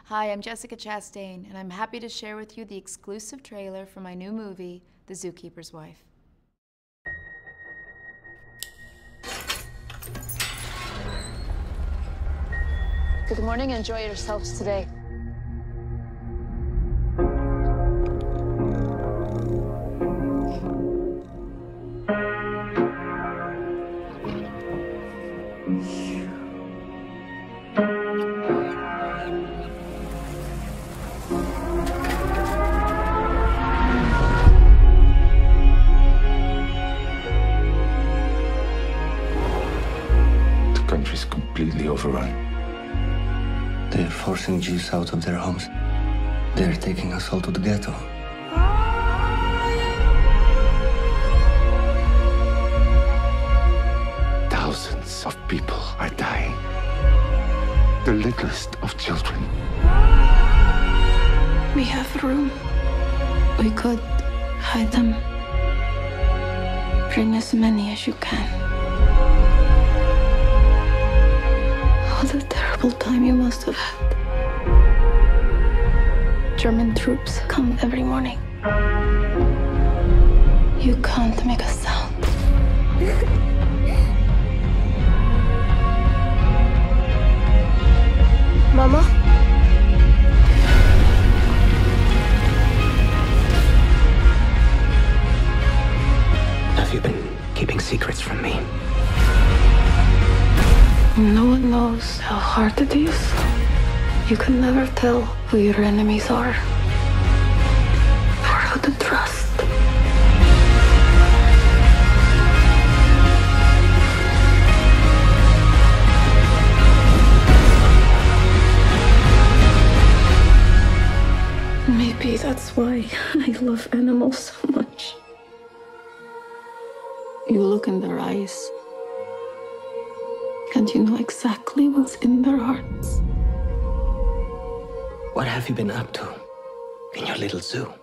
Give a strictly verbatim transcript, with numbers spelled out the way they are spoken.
Hi, I'm Jessica Chastain, and I'm happy to share with you the exclusive trailer for my new movie, The Zookeeper's Wife. Good morning. Enjoy yourselves today. The country's completely overrun. They're forcing Jews out of their homes. They're taking us all to the ghetto. Thousands of people are dying. The littlest of children. We have room. We could hide them. Bring as many as you can. What a terrible time you must have had. German troops come every morning. You can't make a sound. Mama? Have you been keeping secrets from me? No one knows how hard it is. You can never tell who your enemies are or who to trust. Maybe that's why I love animals so much. You look in their eyes, and you know exactly what's in their hearts. What have you been up to in your little zoo?